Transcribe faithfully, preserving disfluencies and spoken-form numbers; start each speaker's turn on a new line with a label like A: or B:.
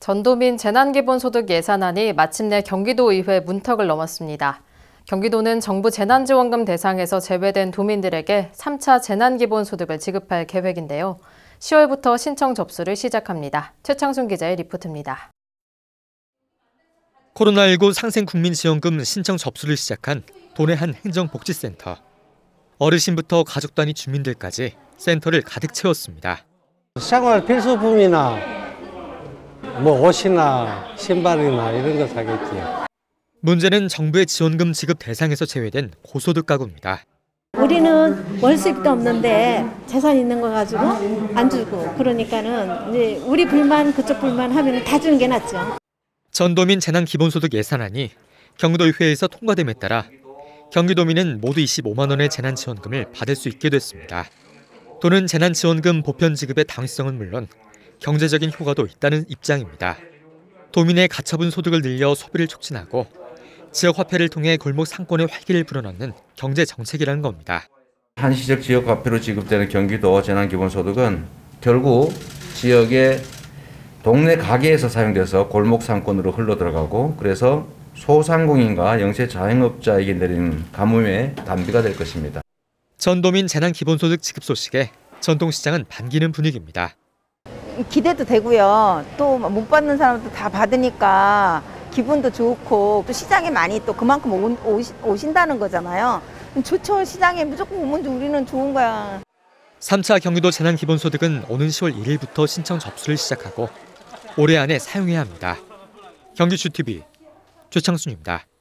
A: 전도민 재난기본소득 예산안이 마침내 경기도의회 문턱을 넘었습니다. 경기도는 정부 재난지원금 대상에서 제외된 도민들에게 삼 차 재난기본소득을 지급할 계획인데요. 시월부터 신청 접수를 시작합니다. 최창순 기자의 리포트입니다.
B: 코로나십구 상생국민지원금 신청 접수를 시작한 도내 한 행정복지센터. 어르신부터 가족 단위 주민들까지 센터를 가득 채웠습니다.
C: 생활 필수품이나 뭐 옷이나 신발이나 이런 거 사겠지.
B: 문제는 정부의 지원금 지급 대상에서 제외된 고소득 가구입니다.
D: 우리는 월 수입도 없는데 재산 있는 거 가지고 안 주고 그러니까는 이제 우리 불만 그쪽 불만 하면 다 주는 게 낫죠.
B: 전도민 재난기본소득 예산안이 경기도의회에서 통과됨에 따라 경기도민은 모두 이십오만 원의 재난지원금을 받을 수 있게 됐습니다. 도는 재난지원금 보편 지급의 당위성은 물론 경제적인 효과도 있다는 입장입니다. 도민의 가처분 소득을 늘려 소비를 촉진하고 지역화폐를 통해 골목 상권의 활기를 불어넣는 경제정책이라는 겁니다.
E: 한시적 지역화폐로 지급되는 경기도 재난기본소득은 결국 지역의 동네 가게에서 사용돼서 골목 상권으로 흘러들어가고 그래서 소상공인과 영세 자영업자에게 내리는 가뭄의 단비가 될 것입니다.
B: 전도민 재난기본소득 지급 소식에 전통시장은 반기는 분위기입니다.
F: 기대도 되고요. 또 못 받는 사람도 다 받으니까 기분도 좋고 또 시장에 많이 또 그만큼 오, 오시, 오신다는 거잖아요. 좋죠. 시장에 무조건 오면 우리는 좋은 거야.
B: 삼 차 경기도 재난기본소득은 오는 시월 일일부터 신청 접수를 시작하고 올해 안에 사용해야 합니다. 경기주티비 최창순입니다.